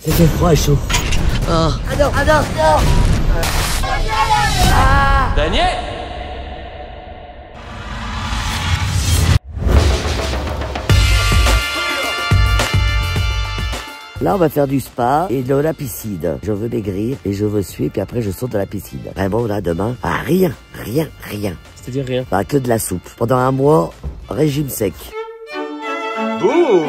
C'était froid et chaud. Oh. Ah non, ah non, non. Ah. Daniel. Là, on va faire du spa et de la piscine. Je veux maigrir et je veux suer, puis après je saute dans la piscine. Vraiment, là, demain, ah, rien. C'est-à-dire rien. Bah, que de la soupe. Pendant un mois, régime sec. Beau.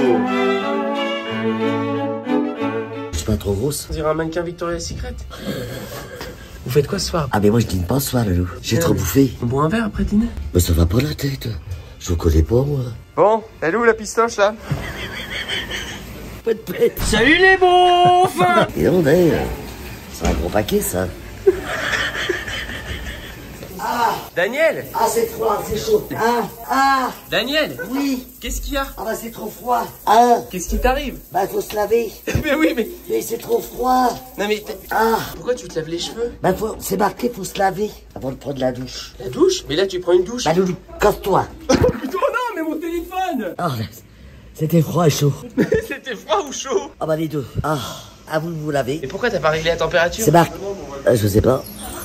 Je suis pas trop grosse. On dirait un mannequin Victoria's Secret. Vous faites quoi ce soir? Ah, mais moi, je dîne pas ce soir, Loulou. J'ai trop bouffé. On boit un verre après dîner? Mais ça va pas la tête. Je vous connais pas, moi. Bon, elle est où la pistoche là? Pas de prête. Salut les beaufs. Et on est... c'est un gros paquet, ça. Daniel. Ah, c'est froid, c'est chaud. Ah, Daniel. oui. Qu'est-ce qu'il y a? Ah, bah, c'est trop froid. Ah, Qu'est-ce qui t'arrive? bah, faut se laver. Mais oui, mais... Mais c'est trop froid. Non mais... Ah, Pourquoi tu te laves les cheveux? bah, c'est marqué, faut se laver avant de prendre la douche. La douche? Mais là tu prends une douche. Bah, Loulou, casse-toi. Oh non, mais mon téléphone. Ah, c'était froid et chaud. C'était froid ou chaud? Ah, bah, les deux. Ah, à vous de vous laver. Et pourquoi t'as pas réglé la température? C'est marqué. Je sais pas.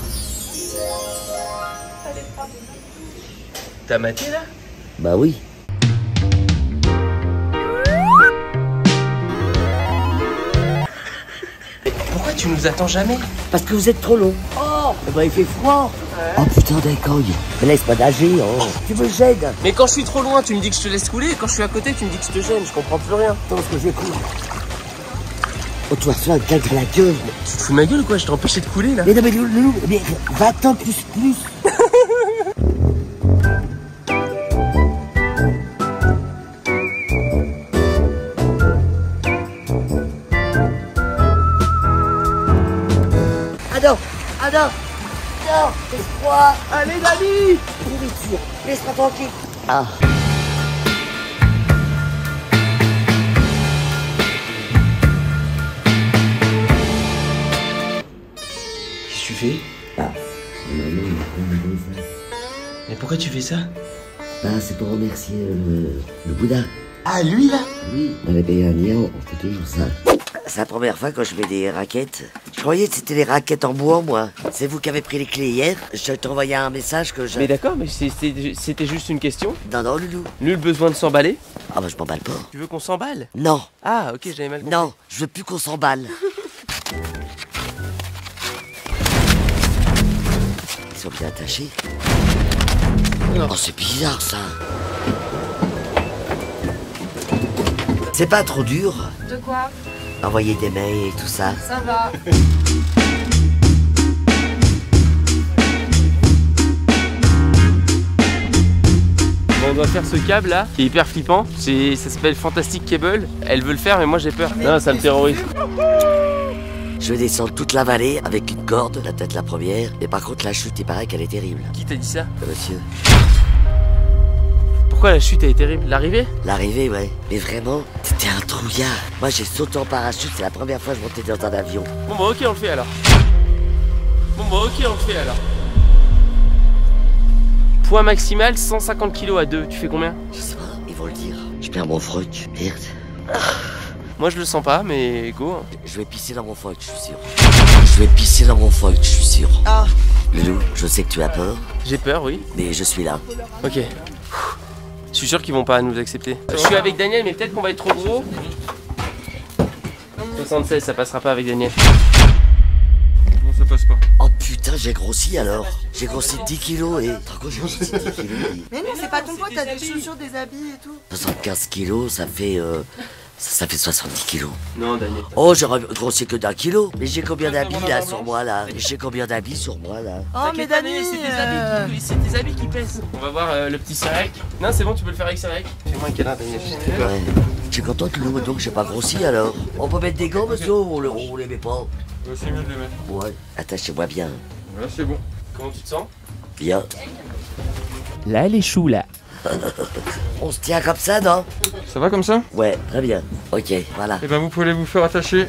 T'as maté là? Bah, oui. Pourquoi tu nous attends jamais? Parce que vous êtes trop long. Oh, bah, il fait froid. Oh, putain, d'écoille. Me laisse pas nager, oh. Tu me gênes. Mais quand je suis trop loin, tu me dis que je te laisse couler, et quand je suis à côté, tu me dis que je te gêne, je comprends plus rien. Attends, parce que je vais courir. Oh, toi, ça, calme la gueule. Tu te fous de ma gueule ou quoi? Je t'ai empêché de couler là. Mais non, mais Loulou, mais va-t'en plus. Ah non, c'est froid. Allez Dani. Nourriture, laisse-moi tranquille. Ah. Qu'est-ce que tu fais? Ah. Mais pourquoi tu fais ça? Bah, c'est pour remercier le Bouddha. Ah lui là? Oui, dans les pays indiens, on fait toujours ça. C'est la première fois quand je mets des raquettes. Je croyais que c'était des raquettes en bois, moi. C'est vous qui avez pris les clés hier. Je t'ai envoyé un message que je... Mais d'accord, mais c'était juste une question. Non, Loulou. Nul besoin de s'emballer. Ah bah je m'emballe pas. Tu veux qu'on s'emballe? Non. Ah ok, j'avais mal compris. Non, je veux plus qu'on s'emballe. Ils sont bien attachés. Oh, c'est bizarre, ça. C'est pas trop dur? De quoi? Envoyer des mails et tout ça. Ça va. Bon, on doit faire ce câble là, qui est hyper flippant. Ça s'appelle Fantastic Cable. Elle veut le faire, mais moi j'ai peur. Non, ça me terrorise. Je vais descendre toute la vallée avec une corde, la tête la première. Mais par contre, la chute, il paraît qu'elle est terrible. Qui t'a dit ça? Monsieur. Pourquoi la chute est terrible? L'arrivée? L'arrivée, ouais. Mais vraiment, t'étais un trouillard. Moi, j'ai sauté en parachute, c'est la première fois que je montais dans un avion. Bon bah ok, on le fait alors. Poids maximal 150 kg à 2. Tu fais combien? Je sais pas, ils vont le dire. Je perds mon froc. Merde. Moi je le sens pas, mais go. Je vais pisser dans mon froc, je suis sûr. Je suis sûr. Ah. Loulou, je sais que tu as peur, J'ai peur, oui. mais je suis là. Ok. Je suis sûr qu'ils vont pas nous accepter. Je suis avec Daniel, mais peut-être qu'on va être trop gros. 76, ça passera pas avec Daniel. Non, ça passe pas. Oh putain, j'ai grossi alors. J'ai grossi 10 kilos et... T'as quoi, j'ai grossi 10 kilos Mais non, c'est pas ton poids, t'as des chaussures, des habits et tout. 75 kilos, ça fait... Ça fait 70 kilos. Non, Daniel. Oh, j'aurais grossi que d'un kilo. Mais j'ai combien d'habits là sur moi là? Oh, mais Dani, c'est tes habits qui pèsent. On va voir le petit Sarek. Non, c'est bon, tu peux le faire avec Sarek. Fais-moi un câlin, Daniel. Ouais. Je suis content que Loulou, donc j'ai pas grossi alors. On peut mettre des gants, monsieur, ou on les met pas? C'est mieux de les mettre. Ouais. Attachez-moi bien. Là, c'est bon. Comment tu te sens? Bien. Là, elle est chou, là. On se tient comme ça, non? Ça va comme ça? Ouais, très bien. Ok, voilà. Eh ben, vous pouvez vous faire attacher.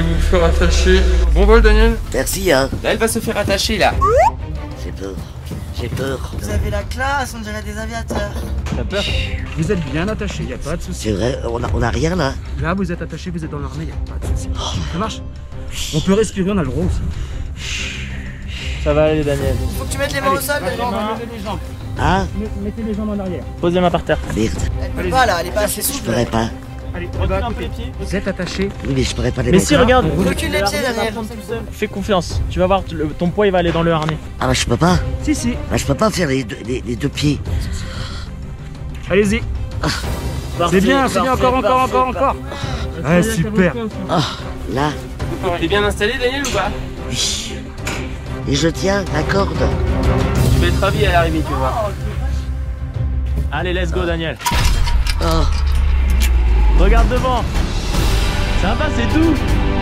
Bon vol, Daniel. Merci, hein. Là, elle va se faire attacher, là. J'ai peur. J'ai peur. Vous avez la classe, on dirait des aviateurs. T'as peur? Vous êtes bien attaché, y a pas de souci. C'est vrai, on a rien là. Là, vous êtes attaché, vous êtes dans l'armée, y a pas de souci. Ça marche? On peut respirer, on a le droit aussi. Ça va aller, Daniel. Faut que tu mettes les mains au sol, Daniel. Mettez les jambes. Hein? Mettez les jambes en arrière. Posez les mains par terre. Merde, Elle peut pas là, elle est pas assez je souple. pourrais pas. Allez, recule un peu les pieds. Vous êtes attaché. Oui, mais je pourrais pas les Mais mettre. si, regarde. Recule les pieds, Daniel. Fais confiance. Tu vas voir, ton poids il va aller dans le harnais. Ah bah je peux pas. Si. Bah je peux pas faire les deux pieds. Allez-y. C'est bien, encore. Ouais, super. Ah, là, T'es bien installé, Daniel, ou pas? oui. Et je tiens la corde. Tu vas être ravi à l'arrivée, tu vas voir. Allez, let's go, Daniel. Oh, Regarde devant. Ça va, c'est tout.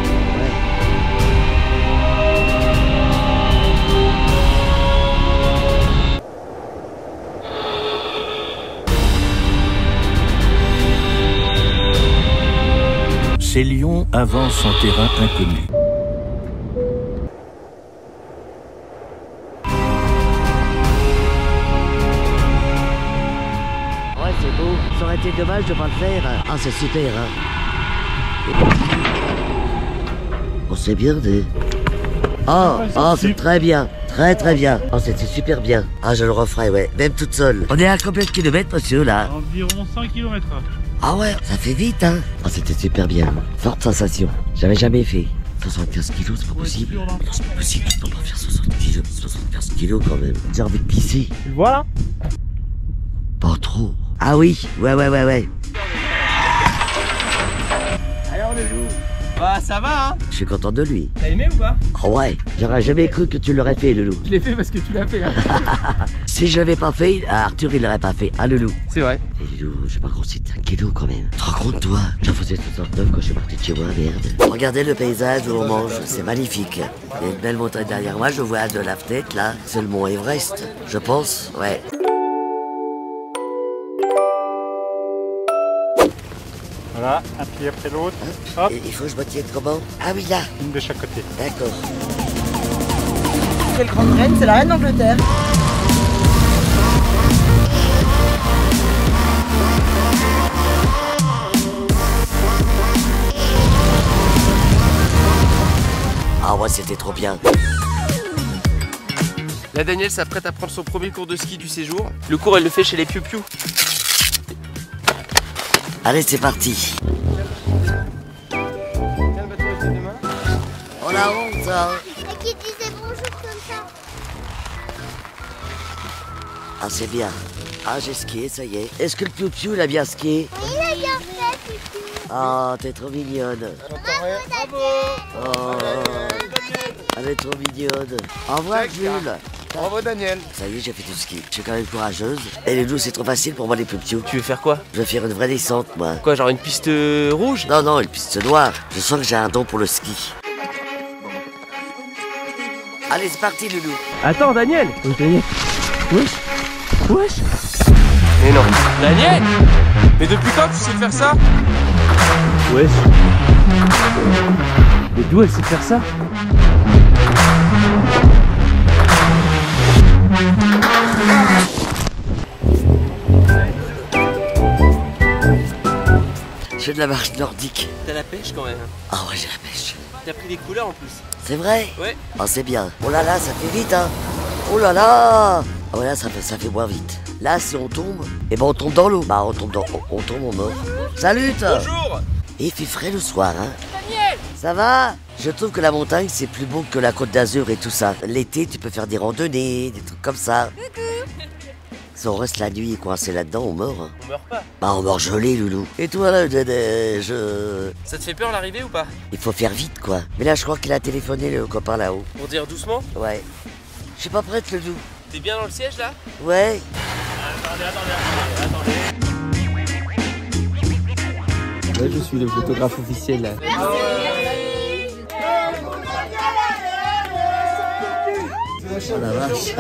Ces lions avancent en terrain inconnu. ouais, c'est beau. Ça aurait été dommage de pas le faire. Ah, c'est super, hein. Oh, c'est bien, des... Oh, c'est très bien. Très bien. Oh, c'était super bien. Ah, je le referai, ouais. Même toute seule. On est à combien de kilomètres, monsieur, là? Environ 100 km/h. Ah ouais, ça fait vite, hein. Oh, c'était super bien. Forte sensation. J'avais jamais fait. 75 kilos, c'est pas possible. Non, c'est pas possible. Tu peux pas faire 75 kilos quand même. J'ai envie de pisser. Tu le vois là? Pas trop. Ah oui, ouais. Alors, le loup. Bah, ça va, hein? Je suis content de lui. T'as aimé ou pas? Oh ouais, j'aurais jamais cru que tu l'aurais fait, le loup. Je l'ai fait parce que tu l'as fait, hein. Si je l'avais pas fait, Arthur, il l'aurait pas fait. Ah, le loup. C'est vrai. Et le loup, j'ai pas grossi de 5 kilos quand même. Tu te rends compte, toi? J'en faisais 69 quand je suis parti de chez moi, merde. Regardez le paysage où on mange, c'est magnifique. Il y a une belle montagne derrière moi, je vois de la fenêtre, là. C'est le mont Everest, je pense, ouais. Voilà, un pied après l'autre. Hop, Et il faut que je me tienne comment? Ah oui, là. une de chaque côté. D'accord. Quelle grande reine, c'est la reine d'Angleterre. Ah ouais, c'était trop bien. Là, Daniel s'apprête à prendre son premier cours de ski du séjour. Le cours, elle le fait chez les piou-piou. Allez, c'est parti. On a honte, hein. Et qui disait bonjour comme ça. Ah, c'est bien. Ah, j'ai skié, ça y est. Est-ce que le piou-piou, il a bien skié? Oui, il a bien fait, Pipi. Ah, t'es trop mignonne. Bravo, Oh, elle est trop mignonne. Au revoir, Jules. Bravo, Daniel. Ça y est, j'ai fait tout ski. Je suis quand même courageuse. Et les loups, c'est trop facile pour moi, les piou-piou. Tu veux faire quoi? Je vais faire une vraie descente, moi. Quoi, genre une piste rouge? Non, une piste noire. Je sens que j'ai un don pour le ski. Allez, c'est parti, Loulou. Attends, Daniel. Wesh. Mais non. Daniel! Mais depuis quand tu sais faire ça? Wesh. Mais d'où elle sait faire ça? Je fais de la marche nordique. T'as la pêche quand même. Ah ouais, j'ai la pêche. T'as pris des couleurs en plus. C'est vrai? Ouais. Oh, c'est bien. Oh là là, ça fait vite, hein. Oh là là. Oh là, ça fait moins vite. Là, si on tombe, eh ben on tombe dans l'eau. Bah, on tombe, on meurt. Salut, toi. Bonjour! Et il fait frais le soir, hein. Ça va? Je trouve que la montagne, c'est plus beau que la Côte d'Azur et tout ça. L'été, tu peux faire des randonnées, des trucs comme ça. Si on reste la nuit coincé là-dedans, on meurt. Hein. On meurt pas. Bah, on meurt gelé, Loulou. Et toi, là, Ça te fait peur l'arrivée ou pas? Il faut faire vite, quoi. Mais là, je crois qu'il a téléphoné, le copain là-haut. Pour dire doucement? Ouais. Je suis pas prête, Loulou. T'es bien dans le siège là? Ouais. Là, je suis le photographe officiel là. Oh la vache.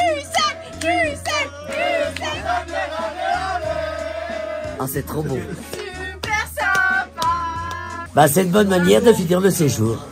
Ah, c'est trop beau. Super sympa. Bah, c'est une bonne manière de finir le séjour.